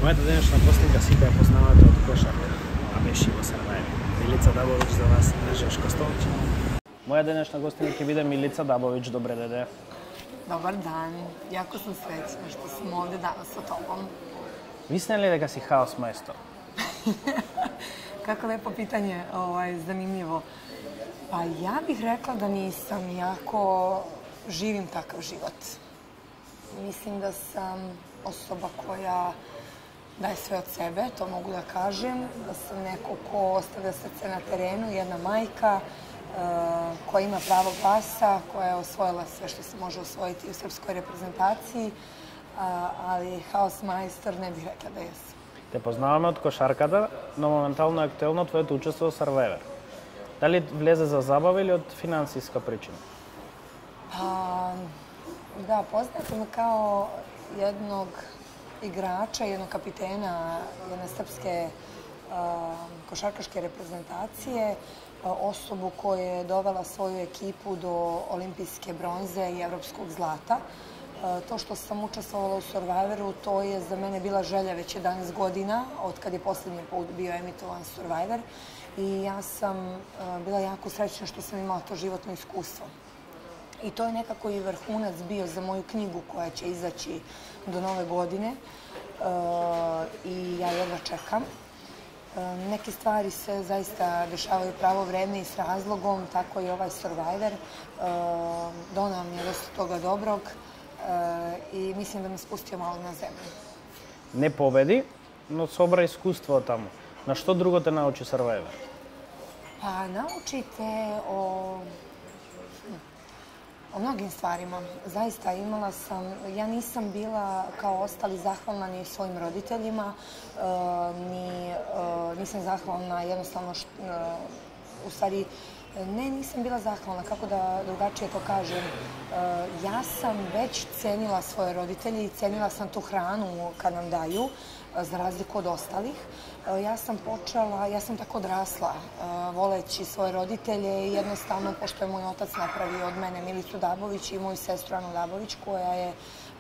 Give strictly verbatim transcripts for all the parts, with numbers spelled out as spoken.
Моята денешна гостинка сите ја познавате од кошарка, а беше во Сарвајево. Милица Дабовиќ за вас на Жешко Столче. Моја денешна гостинка ќе биде Милица Дабовиќ. Добре деде. Dobar dan, jako sam srećna što sam ovde danas sa tobom. Мислите ли дека си хаос мајстор? Kako lepo pitanje, ovaj, zanimljivo. Pa ja bih rekla da nisam, jako živim takav život. Mislim da sam osoba koja daje sve od sebe, to mogu da kažem. Da sam neko ko ostavlja srce na terenu, jedna majka koja ima pravo glasa, koja je osvojila sve što se može osvojiti u srpskoj reprezentaciji, ali haos majstor ne bih rekla da jesam. Те познаваме од кошарката, но моментално е актуелно твоето учество во Сарвајевер. Дали влезе за забава или од финансиска причина? Pa, da, poznate me kao jednog igrača, jednog kapitena jedne srpske košarkaške reprezentacije, osobu koja je dovela svoju ekipu do olimpijske bronze i evropskog zlata. To što sam učestvovala u Survivoru, to je za mene bila želja već jedanaest godina, od kad je posljednji put bio emitovan Survivor. I ja sam bila jako srećna što sam imala to životno iskustvo. I to je nekako i vrhunac bio za moju knjigu koja će izaći do nove godine. I ja jedva čekam. Neke stvari se zaista dešavaju pravo vreme i s razlogom, tako i ovaj Survivor. Donao mi je dosta toga dobrog i mislim da me spustio malo na zemlju. Не победи, но собра искуство од таму. На што друго те научи Survivor? Pa naučite o o mnogim stvarima. Zaista imala sam, ja nisam bila kao ostali zahvalna ni svojim roditeljima, ni nisam zahvalna jednostavno, u stvari ne, nisam bila zahvalna, kako da drugačije to kažem. Ja sam već cenila svoje roditelje i cenila sam tu hranu kad nam daju, za razliku od ostalih. Ja sam počela, ja sam tako odrasla, voleći svoje roditelje i jednostavno, pošto je moj otac napravio od mene Milicu Dabović i moju sestru Anu Dabović, koja je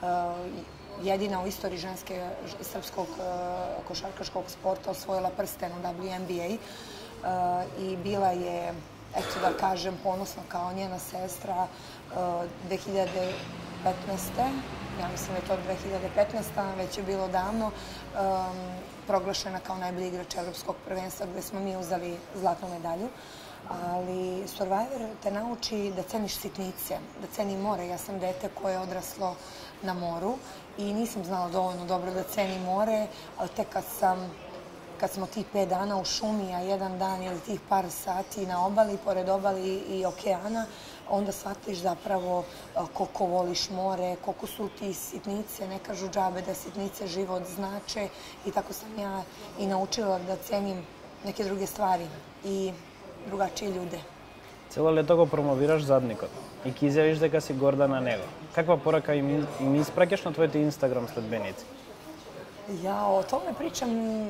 jedina u istoriji ženske srpskog košarkaškog sporta osvojila prsten u W N B A i bila je, eto da kažem, ponosna kao njena sestra dve hiljade petnaeste. Ja mislim da je to dve hiljade petnaesta. već je bilo davno, proglašena kao najbolji igrač evropskog prvenstva gde smo mi uzeli zlatnu medalju. Ali Survivor te nauči da ceniš sitnice, da ceni more. Ja sam dete koje je odraslo na moru i nisam znala dovoljno dobro da ceni more, ali tek kad sam kad smo tih pet dana u šumi, a jedan dan ili tih par sati na obali, pored obali i okeana, onda shvatiš zapravo koliko voliš more, koliko su ti sitnice, ne kažu džabe da sitnice život znače, i tako sam ja i naučila da cenim neke druge stvari i drugačije ljude. Цело лето го промовираш задникот и ќе изјавиш дека си горда на него. Каква порака им, им испраќаш на твоите Инстаграм следбеници? Ja o tome pričam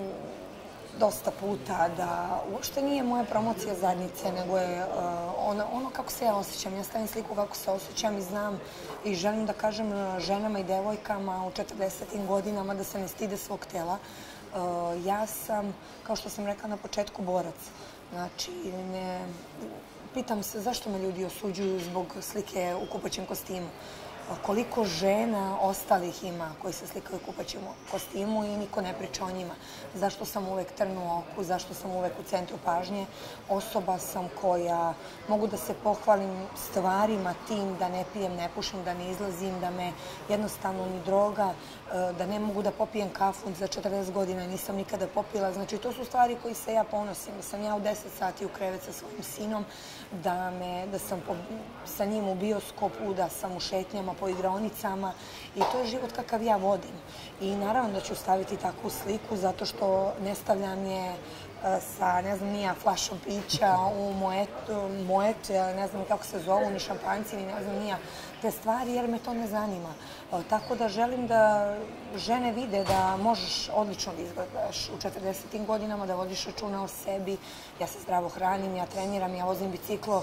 dosta puta, da uopšte nije moja promocija zadnjice, nego je ono, ono kako se ja osjećam. Ja stavim sliku kako se osjećam i znam i želim da kažem ženama i devojkama u četrdesetim godinama da se ne stide svog tela. Ja sam, kao što sam rekla na početku, borac. Znači, ne, pitam se zašto me ljudi osuđuju zbog slike u kupaćem kostimu. Koliko žena ostalih ima koji se slikaju u kupaćem kostimu i niko ne priča o njima. Zašto sam uvek trn u oku, zašto sam uvek u centru pažnje. Osoba sam koja mogu da se pohvalim stvarima tim da ne pijem, ne pušim, da ne izlazim, da me jednostavno ni droga, da ne mogu da popijem kafu za četrdeset godina, nisam nikada popila. Znači, to su stvari koji se ja ponosim. Da sam ja u deset sati u krevet sa svojim sinom, da, me, da sam po, sa njim u bioskopu, da sam u šetnjama po igraonicama i to je život kakav ja vodim. I naravno da ću staviti takvu sliku zato što ne stavljam je sa, ne znam, nija flašom pića u mojet, mojet, ne znam kako se zovu, ni šampanjci, ni ne znam nija te stvari, jer me to ne zanima. Tako da želim da žene vide da možeš odlično da izgledaš u četrdesetim godinama, da vodiš računa o sebi. Ja se zdravo hranim, ja treniram, ja vozim biciklo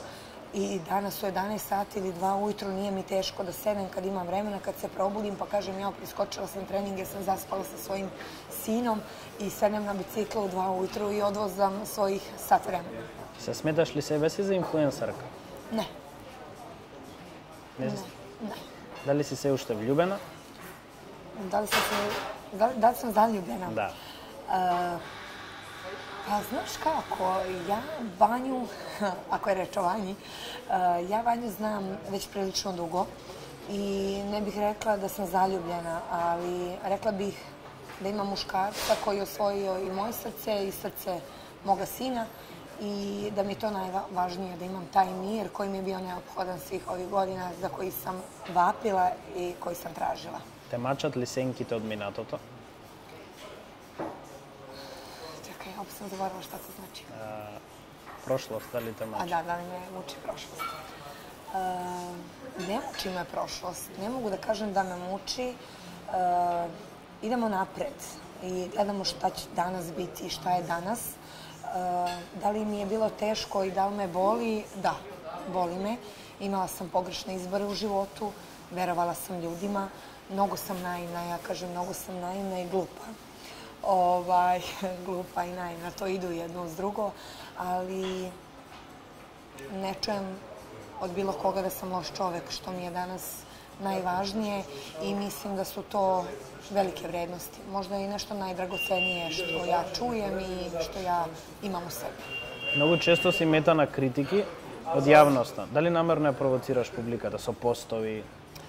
I danas u jedanaest sati ili dva ujutru nije mi teško da sedem kad imam vremena, kad se probudim pa kažem ja priskočila sam trening jer sam zaspala sa svojim sinom i sedem na biciklu u dva ujutru i odvozam svojih sat vremena. Se sметаш ли себе си за инфлуенсарка? Ne. Не. Ne. Ne. Дали си се уште влюбена? Da li sam, se, da, da li sam zaljubljena? Да. Uh, pa znaš kako, ja Vanju, ako je reč o Vanji, uh, ja Vanju znam već prilično dugo i ne bih rekla da sam zaljubljena, ali rekla bih da ima muškarca koji je osvojio i moje srce i srce moga sina i da mi je to najvažnije, da imam taj mir koji mi je bio neophodan svih ovih godina za koji sam vapila i koji sam tražila. Те мачат ли сенките од минатото? Čekaj, opet sam zaboravila šta to znači. А, прошлост, дали те A мачат? da, da li me muči prošlost? E, ne muči me prošlost. Ne mogu da kažem da me muči. E, idemo napred i gledamo šta će danas biti i šta je danas. E, da li mi je bilo teško i da li me boli? Da, boli me. Imala sam pogrešne izbore u životu, verovala sam ljudima. Mnogo sam naivna, ja kažem, mnogo sam naivna i glupa. Ovaj, glupa i naivna, to idu jedno uz drugo, ali ne čujem od bilo koga da sam loš čovek, što mi je danas najvažnije i mislim da su to velike vrednosti. Možda i nešto najdragocenije što ja čujem i što ja imam u sebi. Многу често си мета на критики од јавноста. Дали намерно ја провоцираш публиката со постови?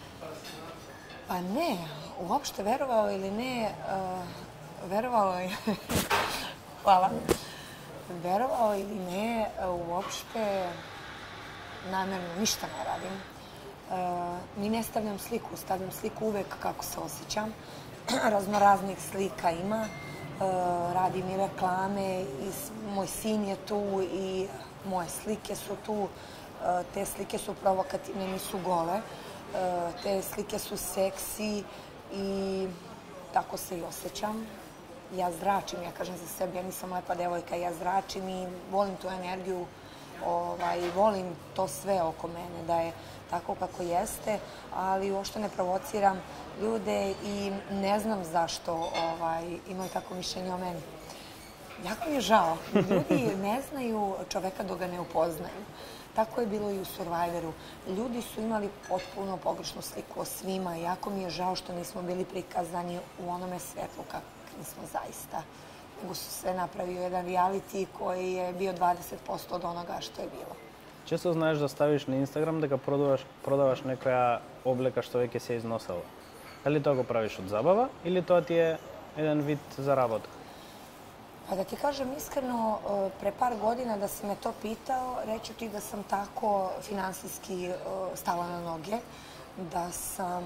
Pa ne, uopšte verovao ili ne, uh, verovalo je, hvala, verovao ili ne, uh, uopšte namjerno ništa ne radim. Uh, ni ne stavljam sliku, stavljam sliku uvek kako se osjećam. Raznoraznih slika ima, uh, radim i reklame, i moj sin je tu i moje slike su tu. Uh, te slike su provokativne, nisu gole. Te slike su seksi i tako se i osjećam. Ja zračim, ja kažem za sebe, ja nisam lepa devojka, ja zračim i volim tu energiju, ovaj, volim to sve oko mene, da je tako kako jeste, ali uopšte ne provociram ljude i ne znam zašto ovaj, imaju tako mišljenje o meni. Jako mi je žao, ljudi ne znaju čoveka dok ga ne upoznaju. Tako je bilo i u Survivoru. Ljudi su imali potpuno pogrešnu sliku o svima. Jako mi je žao što nismo bili prikazani u onome svetlu kakvi smo zaista. Nego su sve napravio jedan reality koji je bio dvadeset posto od onoga što je bilo. Често знаеш да ставиш на Инстаграм дека продаваш, продаваш некоја облека што веќе се износила. Дали тоа го правиш од забава или тоа ти е еден вид заработка? Pa da ti kažem iskreno, pre par godina da si me to pitao, reću ti da sam tako finansijski stala na noge, da sam,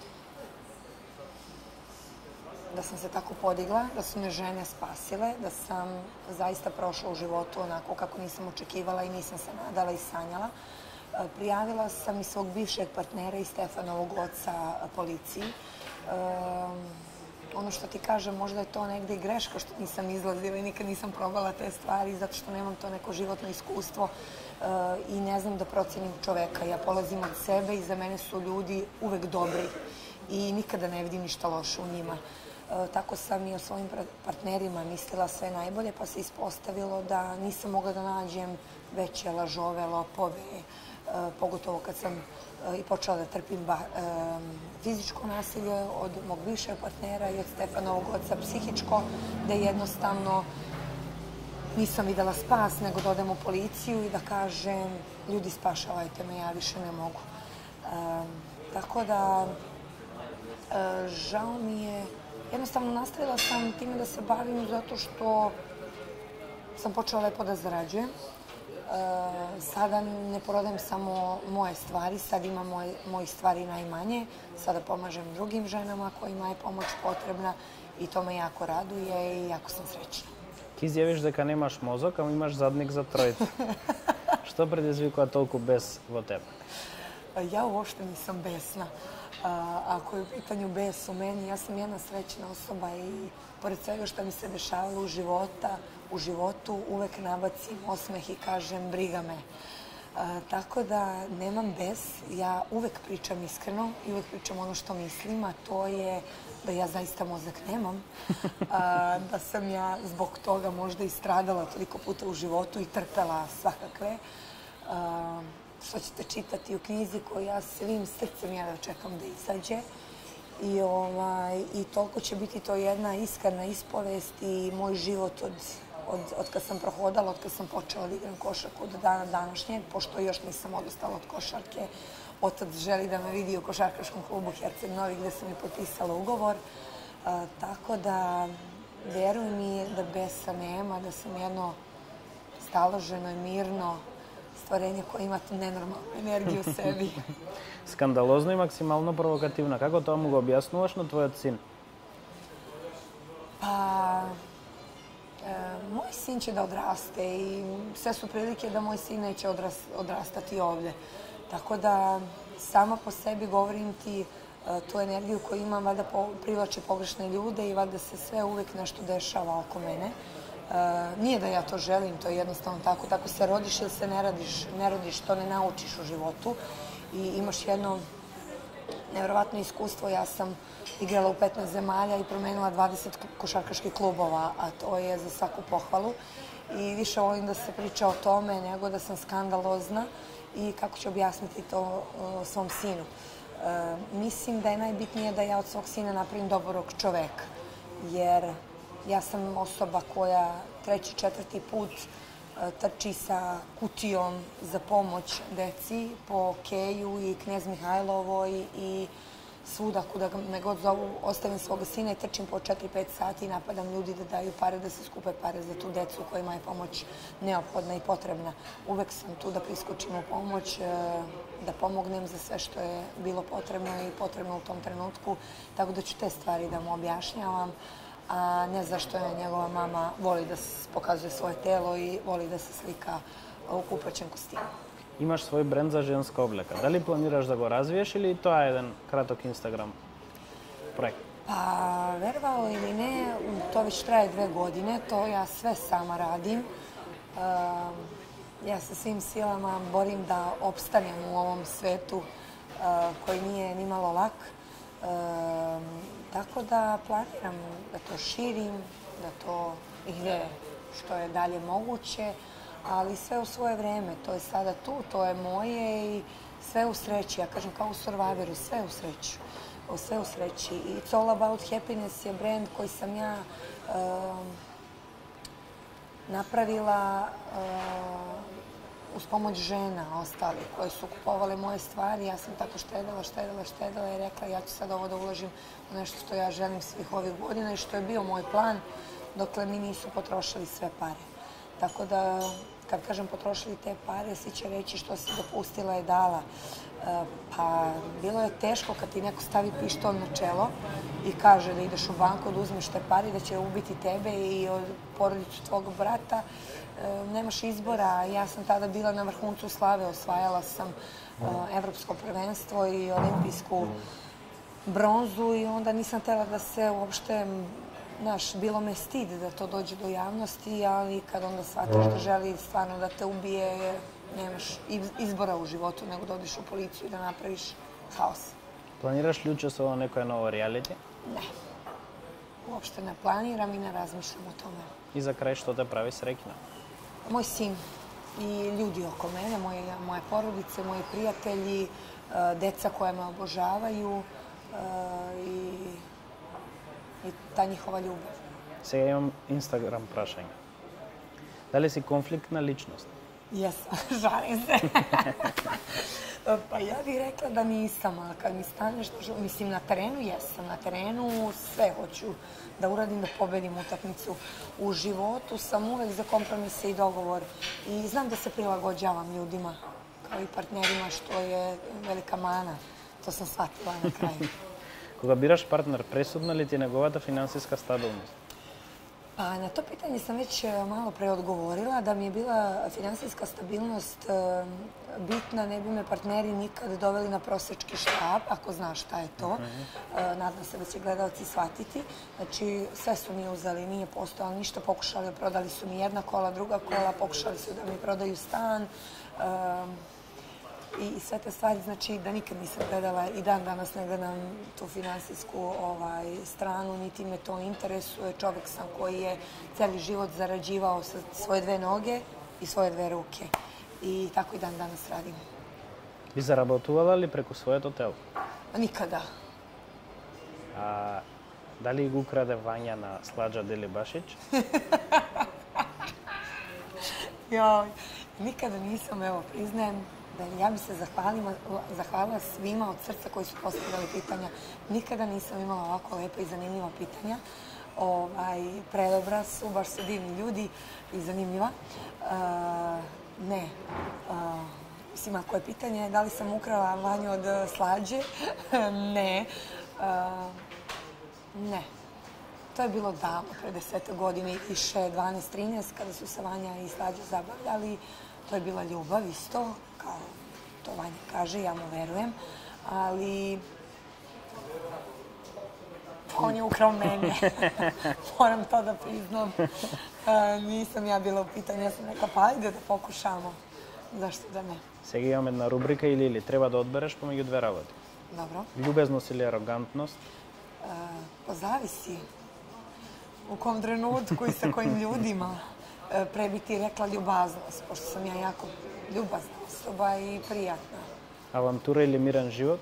da sam se tako podigla, da su me žene spasile, da sam zaista prošla u životu onako kako nisam očekivala i nisam se nadala i sanjala. Prijavila sam i svog bivšeg partnera i Stefanovog oca policiji. Ono što ti kažem, možda je to negde i greška što nisam izlazila i nikad nisam probala te stvari zato što nemam to neko životno iskustvo i ne znam da procenim čoveka. Ja polazim od sebe i za mene su ljudi uvek dobri i nikada ne vidim ništa loše u njima. Tako sam i o svojim partnerima mislila sve najbolje, pa se ispostavilo da nisam mogla da nađem veće lažove, lopove, pogotovo kad sam i počela da trpim fizičko nasilje od mog bivšeg partnera i od Stefanovog oca psihičko, da jednostavno nisam videla spas, nego da odem u policiju i da kažem ljudi spašavajte me, ja više ne mogu. Tako da žao mi je, jednostavno nastavila sam time da se bavim zato što sam počela lepo da zarađujem. Sada ne prodajem samo moje stvari, sad imam mojih stvari najmanje. Sada pomažem drugim ženama kojima je pomoć potrebna i to me jako raduje i jako sam srećna. Ти изјавиш дека немаш мозок, ама имаш задник за тројца. Што предизвикува толку бес во тебе? Ja uopšte nisam besna. Ako je u pitanju bes u meni, ja sam jedna srećna osoba i pored svega što mi se dešavalo u života, u životu uvek nabacim osmeh i kažem briga me. Tako da nemam bes, ja uvek pričam iskreno i uvek pričam ono što mislim, a to je da ja zaista mozak nemam, da sam ja zbog toga možda i stradala toliko puta u životu i trpela svakakve, što ćete čitati u knjizi koju ja svim srcem ja da čekam da izađe. I, ovaj, i toliko će biti to jedna iskrena ispovest i moj život od, od, od kad sam prohodala, od kad sam počela da igram košarku do dana današnjeg, pošto još nisam odustala od košarke. Otac želi da me vidi u košarkaškom klubu Herceg Novi gde sam i potpisala ugovor. A, tako da veruj mi da besa nema, da sam jedno staloženo i mirno stvorenje koje ima tu nenormalnu energiju u sebi. Skandalozno i maksimalno provokativna. Kako to mu ga objasnуваš na tvojot sin? Pa, e, moj sin će da odraste i sve su prilike da moj sin neće odras, odrastati ovde. Tako da sama po sebi govorim ti e, tu energiju koju imam, valjda po, privlači pogrešne ljude i valjda se sve uvek nešto dešava oko mene. E, nije da ja to želim, to je jednostavno tako. Tako se rodiš ili se ne rodiš, ne rodiš, to ne naučiš u životu. I imaš jedno nevjerovatno iskustvo. Ja sam igrala u petnaest zemalja i promenila dvadeset košarkaških klubova, a to je za svaku pohvalu. I više volim da se priča o tome nego da sam skandalozna i kako ću objasniti to o, svom sinu. E, mislim da je najbitnije da ja od svog sina napravim dobrog čoveka, jer ja sam osoba koja treći, četvrti put trči sa kutijom za pomoć deci po Keju i Knez Mihajlovoj i svuda kuda me god zovu, ostavim svoga sina i trčim po četiri pet sati i napadam ljudi da daju pare, da se skupe pare za tu decu kojima je pomoć neophodna i potrebna. Uvek sam tu da priskočim u pomoć, da pomognem za sve što je bilo potrebno i potrebno u tom trenutku, tako da ću te stvari da mu objašnjavam. A ne zašto je njegova mama voli da pokazuje svoje telo i voli da se slika u kupaćem kostimu. Imaš svoj brend za ženska obleka. Da li planiraš da go razviješ ili to je jedan kratok Instagram projekt? Pa, verovao ili ne, to već traje dve godine, to ja sve sama radim. Ja se svim silama borim da opstanem u ovom svetu koji nije ni malo lak. Tako da planiram da to širim, da to ide što je dalje moguće, ali sve u svoje vreme. To je sada tu, to je moje i sve u sreći. Ja kažem kao u Survivoru, sve u sreći. Sve u sreći. I It's All About Happiness je brand koji sam ja um, napravila um, uz pomoć žena ostali koje su kupovale moje stvari. Ja sam tako štedela, štedela, štedela i rekla ja ću sad ovo da uložim u nešto što ja želim svih ovih godina i što je bio moj plan dokle mi nisu potrošili sve pare. Tako da, kad kažem potrošili te pare, svi će reći što si dopustila je dala. Pa, bilo je teško kad ti neko stavi pištolj na čelo i kaže da ideš u banku, da uzmeš te pare, da će ubiti tebe i porodicu tvog brata. Nemaš izbora. Ja sam tada bila na vrhuncu slave, osvajala sam evropsko prvenstvo i olimpijsku bronzu i onda nisam htjela da se uopšte, znaš, bilo me stid da to dođe do javnosti, ali kad onda shvatiš da želi stvarno da te ubije, nemaš izbora u životu nego da odiš u policiju i da napraviš haos. Planiraš li učestvovati u nekoj novo reality? Ne. Uopšte ne planiram i ne razmišljam o tome. I za kraj, što te pravi srećna? Moj sin i ljudi oko mene, moje, moje porodice, moji prijatelji, deca koja me obožavaju i, i ta njihova ljubav. Сега imam Instagram prašanje. Da li si konfliktna ličnost? Jesam, žalim se. Pa ja bih rekla da nisam, ali kad mi stane što, mislim, na terenu jesam. Na terenu sve hoću da uradim, da pobedim utakmicu. U životu sam uvek za kompromise i dogovor. I znam da se prilagođavam ljudima, kao i partnerima, što je velika mana. To sam shvatila na kraju. Кога бираш партнер, пресудна ли ти неговата финансиска стабилност? Pa na to pitanje sam već malo pre odgovorila, da mi je bila finansijska stabilnost bitna, ne bi me partneri nikad doveli na prosečki štap, ako znaš šta je to. Nadam se da će gledalci shvatiti. Znači, sve su mi uzeli, nije postojalo ništa, pokušali, prodali su mi jedna kola, druga kola, pokušali su da mi prodaju stan i sve te stvari, znači da nikad nisam gledala i dan danas ne gledam tu finansijsku stranu, niti me to interesuje. Čovjek sam koji je cijeli život zarađivao sa svoje dve noge i svoje dve ruke. I tako i dan danas radim. Би заработувала ли преку својот хотел? Никада. А дали го украде Вања на Сладжа Делибашиć? Joj, nikada nisam, evo, priznajem, da ja bi se zahvalila svima od srca koji su postavljali pitanja. Nikada nisam imala ovako lepa i zanimljiva pitanja. Predobra su, baš su divni ljudi i zanimljiva. Ne. Mislim, ako je pitanje da li sam ukrala Vanju od Slađe, ne. Ne. To je bilo davno, pre desete godine i više, dvanaest trinaest, kada su se Vanja i Slađa zabavljali. To je bila ljubav isto, kao to Vanja kaže, ja mu verujem, ali on je ukrao mene. Moram to da priznam. Nisam ja bila u pitanju, ja sam rekla, pa ajde da pokušamo. Zašto da ne? Сега имам една рубрика или или треба да одбереш помеѓу две работи. Добро. Љубезност или арогантност? Pa zavisi. U kom trenutku i sa kojim ljudima. Pre bi ti rekla ljubaznost, pošto sam ja jako ljubazna osoba i prijatna. Авантура или мирен живот?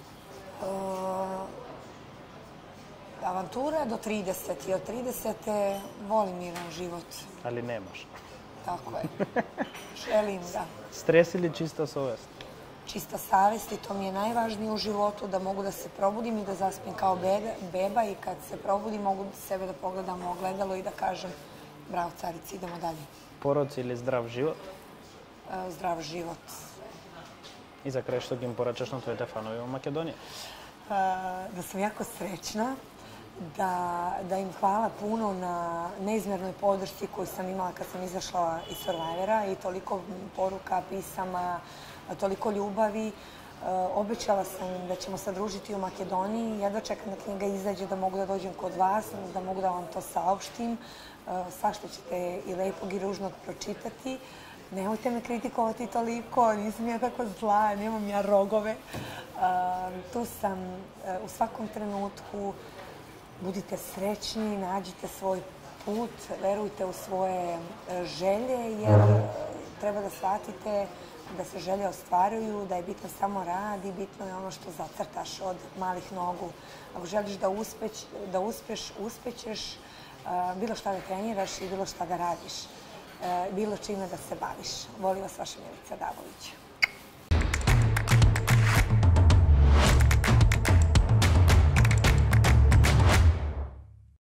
Avantura do trideset i od tridesete volim miran život. Али немаш. Tako je. Želim da. Стрес или чиста совест? Čista savest i to mi je najvažnije u životu, da mogu da se probudim i da zaspim kao beba i kad se probudim mogu sebe da pogledam u ogledalo i da kažem bravo carici, idemo dalje. Пороци или здрав живот? Zdrav život. И за крај што ги им порачаш на твоите фанови во Македонија? Da sam jako srećna, da im hvala puno na neizmjernoj podršci koju sam imala kad sam izašla iz Survivora i toliko poruka, pisama, toliko ljubavi. Obećala sam da ćemo se družiti u Makedoniji. Jedva čekam da knjiga izađe, da mogu da dođem kod vas, da mogu da vam to saopštim. Svašta ćete i lepog i ružnog pročitati. Nemojte me kritikovati toliko, nisam ja tako zla, nemam ja rogove. Tu sam u svakom trenutku. Budite srećni, nađite svoj put, verujte u svoje želje, jer treba da shvatite da se želje ostvaruju, da je bitno samo rad i bitno je ono što zacrtaš od malih nogu. Ako želiš da uspeš, uspećeš, bilo šta da treniraš i bilo šta da radiš, bilo čime da se baviš. Volim vas, vaša Milica Davović.